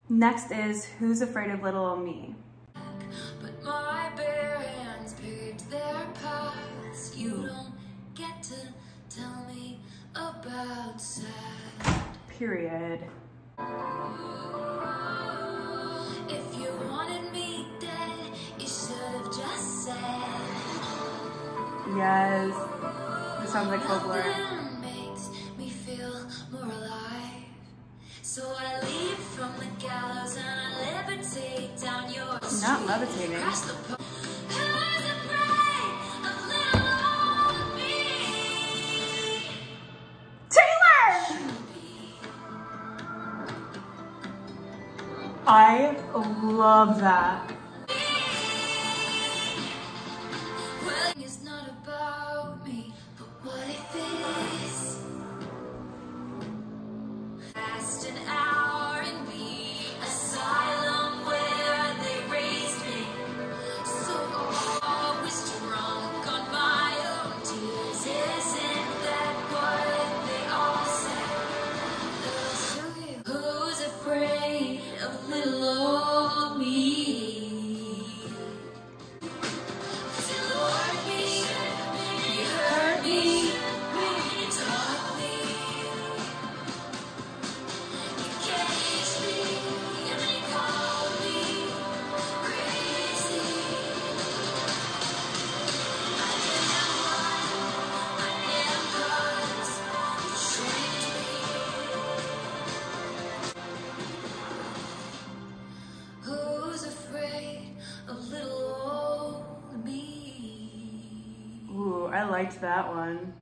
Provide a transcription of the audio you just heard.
Next is Who's Afraid of Little Ol' Me? But my bare hands paved their paths. You don't get to tell me about sad. Period. If you wanted me dead, you should have just said. Yes. This sounds like folklore. Nothing makes me feel more alive. So I leave from the gallows and I levitate down your street. Not levitating. Across the po- Who's afraid of little old me? Taylor! I love that. Well, it's not about me, but what if it is? Past an hour in the asylum where they raised me. So always drunk on my own tears. Isn't that what they all say? Who's afraid of little old me? Who's afraid of little old me? Ooh, I liked that one.